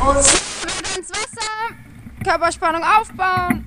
Wieder ins Wasser. Körperspannung aufbauen.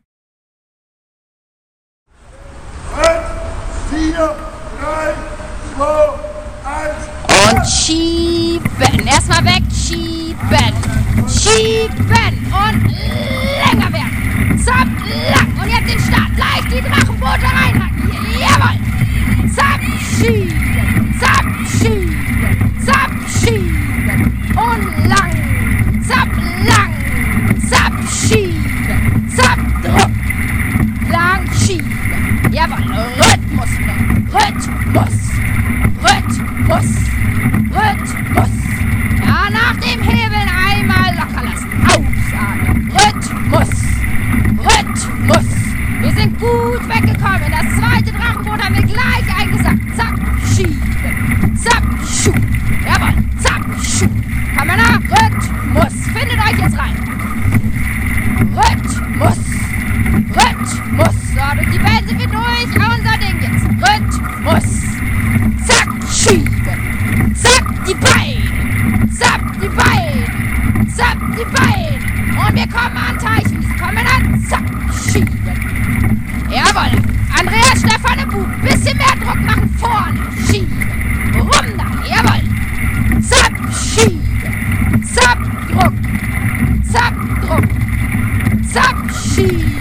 4, 3, 2, 1. Und schieben. Erstmal wegschieben. Schieben. Und länger werden. Zapp, lang. Und jetzt den Start. Leicht die Drachenboote reinhacken. Jawohl. Zapp, schieben. Zapp, schieben. Zapp, schieben. Und lang. Zapp, lang. Zapp, schieben. Zapp, Druck. Lang, schieben. Jawohl. Rhythmus. Rhythmus. Rhythmus. Rhythmus. Ja, nach dem Hebeln einmal locker lassen. Ausatmen. Rhythmus. Rhythmus. Wir sind gut weggekommen. Das zweite Drachenboot haben wir gleich eingesackt. Zack, schieben. Zack, schuh. Jawohl. Zack, schuh. Kommen wir nach. Rhythmus. Findet euch jetzt rein. Rhythmus. Rhythmus. So, durch die Wellen sind wir durch. Unser Ding jetzt. Rhythmus. Zack, schieben. Zack, die Beine. Zack, die Beine. Zack, die Beine. Und wir kommen an Teichwiesen. Kommen wir dann. Zack, schieben. Jawohl. Andreas, Stefan im Bug. Bisschen mehr Druck machen. Vorne. Schieben. Rum da. Jawohl. Zack, schieben. Zack, Druck. Zack, Druck. Zack, schieben.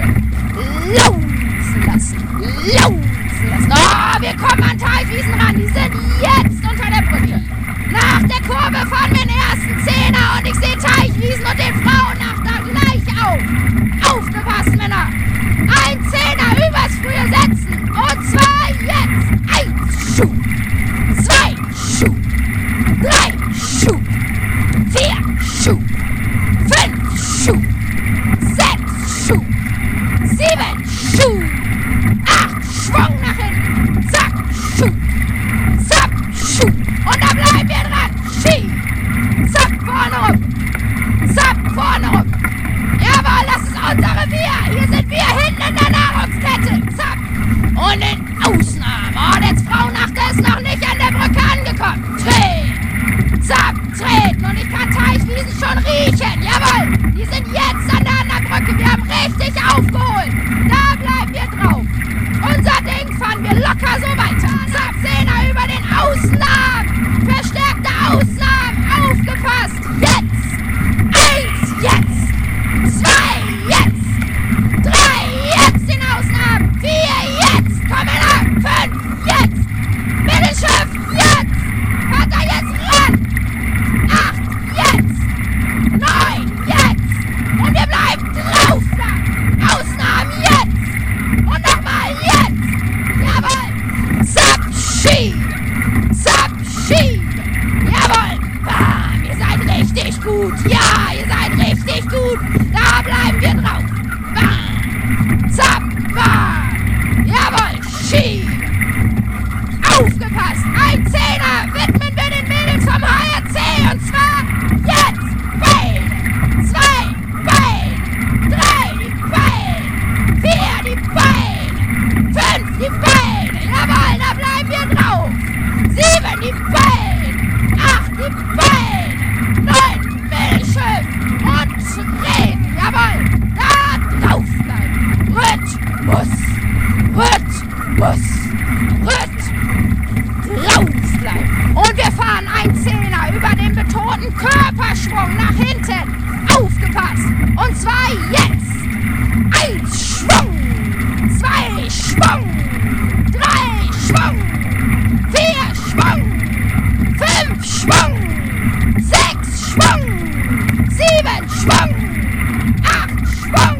Laufen lassen. Laufen lassen. Oh, wir kommen an Teichwiesen ran. Die sind jetzt unter der Brücke. Nach der Kurve fahren wir den ersten Zehner und ich sehe Teichwiesen und den Frauenachter gleich auf. Aufgepasst, Männer. Ein Zehner übers frühe Setzen. Und zwar jetzt. 1 Schuh. 2 Schuh. 3 Schuh. 4 Schuh. 5 Schuh. 6 Schuh. 7 Schuh. 8 Schwung nach hinten. Zack, Schuh. Zack, Schuh. Und da bleiben wir dran. Schieb. Zack, vorne rum. Zack, vorne rum. Jawohl, das ist unser Revier. Hier sind wir hinten in der Nahrungskette. Zack. Und in Außenarm. Oh, der Frauenachter ist noch nicht an der Brücke angekommen. Treten. Zack, treten. Und ich kann Teichwiesen schon riechen. Jawohl. Die sind jetzt an der anderen Brücke. Wir haben richtig aufgeholt. Da bleiben wir drauf. Unser Ding fahren wir locker so weiter. Zack, Zehner über den Außenarm. Verstärkter Außenarm. Aufgepasst. Jetzt. 1, jetzt. 2, jetzt. 3, jetzt den Außenarm. 4, jetzt. Kommen wir nach. 5, jetzt. Mittelschiff, jetzt. Fahrt da jetzt ran. 8, jetzt. 9, jetzt. Und wir bleiben drauf da. Außenarm, jetzt. Und nochmal jetzt. Jawohl. Zapp, schieben. Zapp, schieben. Jawohl. Bam. Ihr seid richtig gut. Ja, ihr seid richtig gut. Da bleiben wir drauf. Bam. Zapp, bam. Jawohl. Schieben. Aufgepasst. Ein Zehner widmen wir den Mädels vom HRC. Und zwar jetzt. Beine. 2 Beine. 3 die Beine. 4 die Beine. 5 die Beine. Jawohl, da bleiben wir drauf. 7 die Beine. 8 die Beine. 9 Mittelschiff. Und treten. Jawohl, da drauf bleiben. Rhythmus. Rhythmus. Rhythmus. Drauf bleiben. Und wir fahren ein Zehner über den betonten Körperschwung nach hinten. Aufgepasst. Und zwar jetzt. 1 Schwung. 2 Schwung. 3 Schwung. 4 Schwung. 5 Schwung. 6 Schwung. 7 Schwung. 8 Schwung.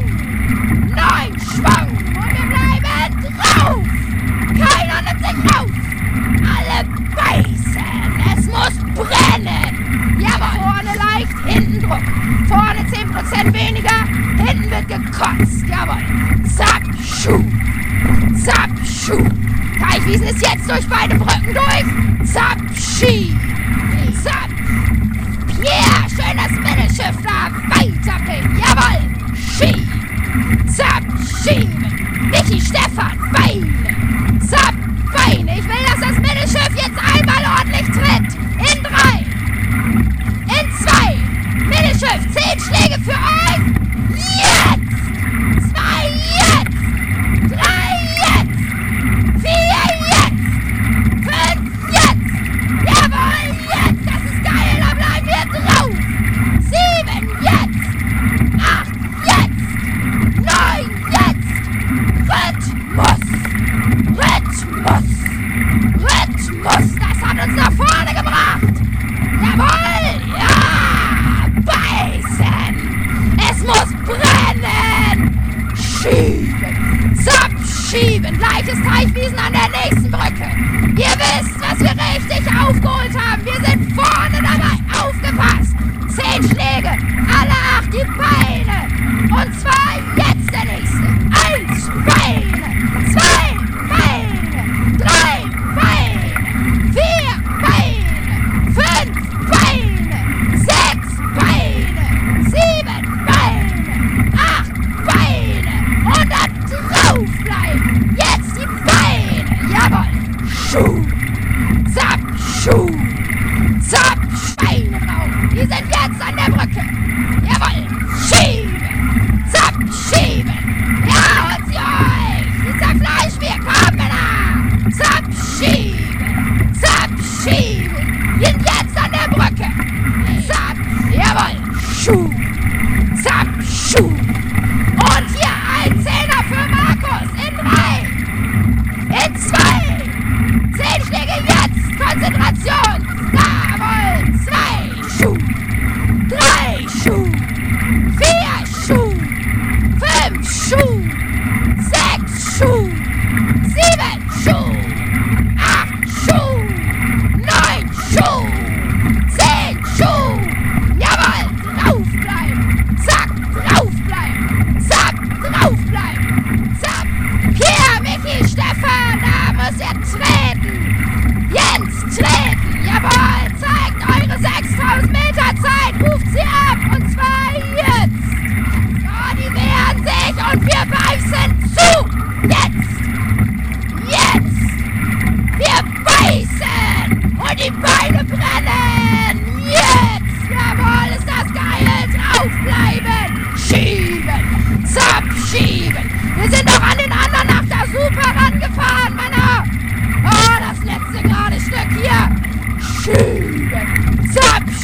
9 Schwung. Und wir bleiben drauf. Keiner nimmt sich raus. Alle beißen. Es muss brennen. Jawohl. Vorne leicht, hinten Druck. Vorne 10% weniger. Hinten wird gekotzt. Jawohl. Zack, Schuh. Zack, Schuh. Teichwiesen ist jetzt durch beide Brücken durch. Zack, Schieb. Zack. Pierre, schön das Mittelschiff da weiterpinken. Jawohl. Schieb. Zack, schieben. Vicky, Stefan, Beine. Zack, Beine. Ich will, dass das Mittelschiff jetzt einmal ordentlich tritt. In 3. In 2.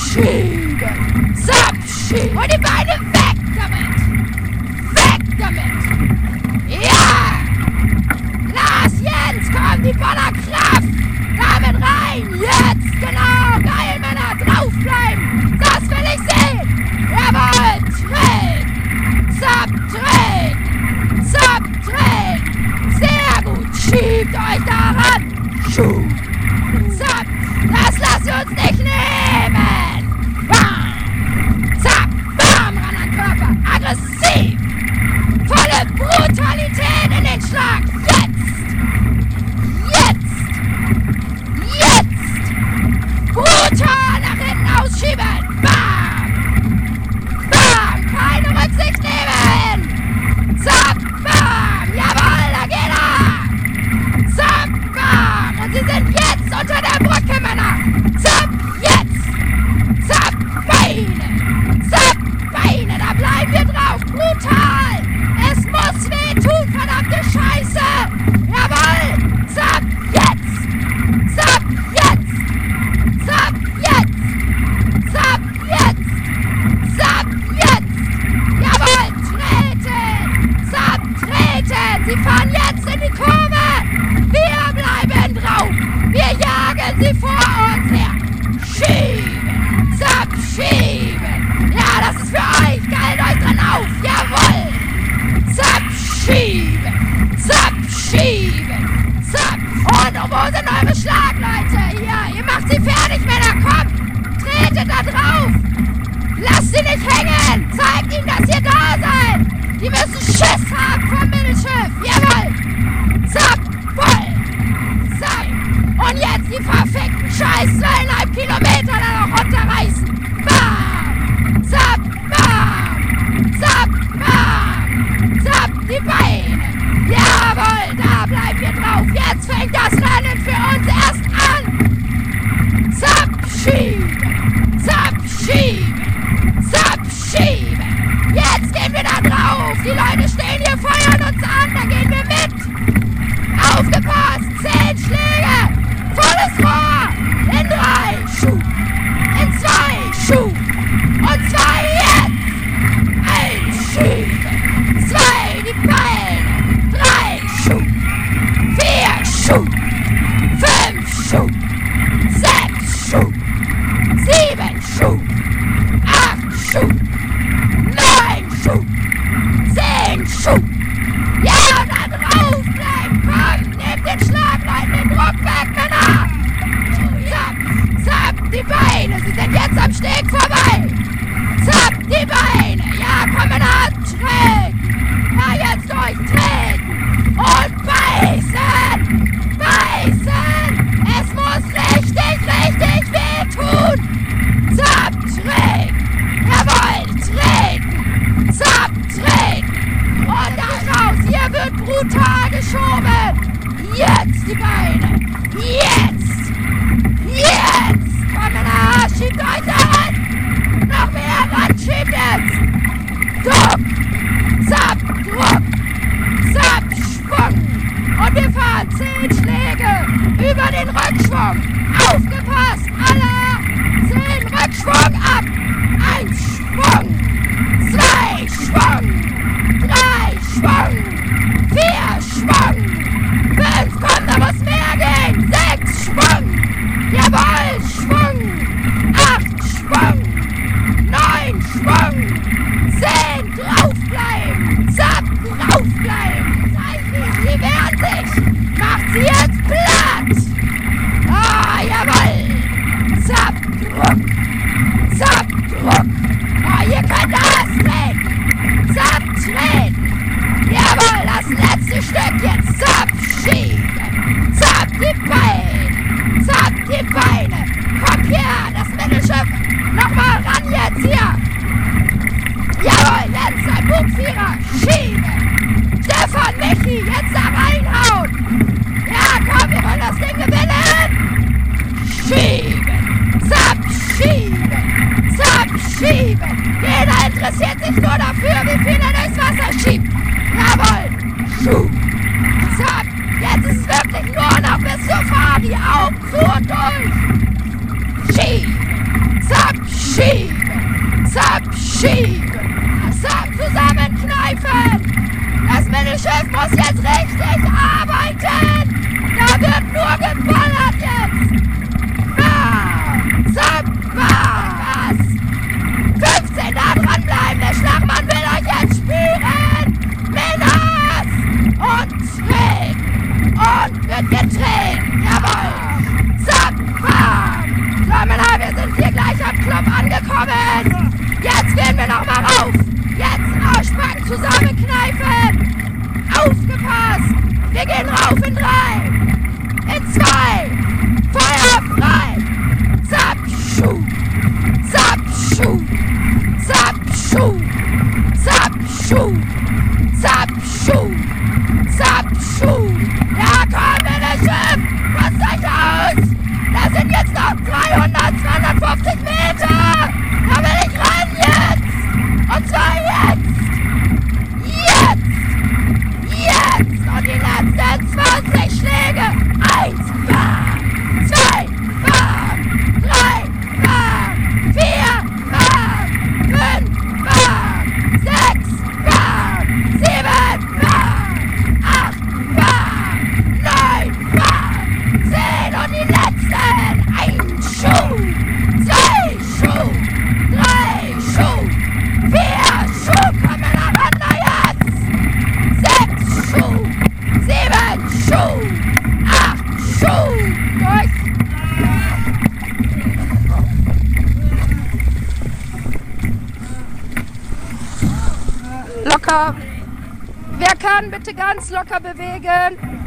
Schieben! Zap, schieben! Und die Beine weg damit! Weg damit! Ja! Lars, Jens, komm, die voller Kraft! Damit rein! Jetzt! Genau! Geil, Männer! Draufbleiben! Das will ich sehen! Jawohl! Treten! Zap, treten! Zap, treten! Sehr gut! Schiebt euch daran! Schuh! Zap! Das lasst ihr uns nicht nehmen! Bam! Zap! Bam! Ran an den Körper! Aggressiv! Volle Brutalität in den Schlag! Jetzt! Jetzt! Jetzt! Brutal nach hinten ausschieben! Bam! Bam! Keine Rücksicht nehmen! Zap! Bam! Jawohl, da geht er! Zap! Bam! Und sie sind jetzt unter der Brücke, Männer! Zap! Jetzt! Zap! Beine! Zap! Beine! Da bleiben wir drauf! Brutal! Es muss wehtun, verdammte Scheiße! Jawohl! Zap! Jetzt! Zap! Jetzt! Zap! Jetzt! Zap! Jetzt! Zap! Jetzt! Jawohl! Treten! Zap! Treten! Sie fahren jetzt in die Kurve! Wir bleiben drauf! Wir jagen sie vor uns her! Schieben! Zap! Schieben! Ja, das ist für euch! Geilt euch dran auf! Jawohl! Zap! Schieben! Zap! Schieben! Zap! Und wo sind eure Schlagleute? Hier, ihr macht sie fertig, Männer! Kommt! Tretet da drauf! Lasst sie nicht hängen! Zeigt ihnen, dass ihr da seid! Die müssen Schiss haben vom Mittelschiff! Jawohl! Zap! Voll! Zap! Und jetzt die verfickten Scheiß 2,5 Kilometer da noch runterreißen! Bam! Zap! Bam! Zap! Bam! Zap! Die Beine! Jawohl! Da bleiben wir drauf! Jetzt fängt das Rennen für uns erst an! Zap! Schieben! Zap! Schieben! Zap! Schieben! Jetzt gehen wir da drauf! Die Leute stehen hier, feuern uns an! Da gehen wir mit! Aufgepasst! 10 Schläge! Volles Rohr! In 3! Schub! In 2! Schub! Und 2 jetzt! 1 Schieben! 2 die Beine! 3 Schub! 4 Schub! 5 Schub! 6 Schub! 7 Schub! 8 Schub! 9 Schub! 10 Schub! Ja, da drauf bleiben! Komm, nehmt den Schlagleuten den Druck weg, Männer! Zap! Zap! Die Beine! Sie sind jetzt am Steg vorbei! Zap! Die Beine! Ja, komm, Männer! Treten! Ja, jetzt durchtreten! Und beißen! Beißen! Es muss richtig, richtig wehtun! Zap! Treten! Jawohl! Treten! Zap! Treten! Und da raus! Hier wird brutal geschoben! Jetzt die Beine! Jetzt! Jetzt! Komm, Männer! Schiebt euch an! Schieben. Zusammenkneifen. Das Mittelschiff muss jetzt richtig arbeiten. Da wird nur geballert jetzt. Was? 15 da dranbleiben. Der Schlagmann will euch jetzt spüren. Männers. Und trägt. Und wird getreten. Jawohl. Zap, bam. So, Männer, wir sind hier gleich am Club angekommen. Jetzt gehen wir noch mal rauf. Jetzt auspacken, zusammenkneifen. Aufgepasst. Wir gehen rauf in 3. In 2. Feuer frei. Zap, schuh. Zap, schuh. Zap, schuh. Zap, schuh. Zap, schuh. Zap, schuh. Ja, komm, Mittelschiff. Passt euch aus. Da sind jetzt noch 300, 250 Meter. Da will ich ran jetzt. Und zwar jetzt. Jetzt. Und die letzten 20 Schläge. 1, bam. 2, bam. 3, bam. 4, bam. 5, bam. 6, bam. 7, bam. 8, bam. 9, bam. 10 und die letzten. 1 Schuh. 2 Schuh. 3 Schuh. 4 Schuh. Kommen aneinander jetzt. 6 Schuh. 7 Schuh. 8 Schuh. Durch. Locker. Wer kann, bitte ganz locker bewegen.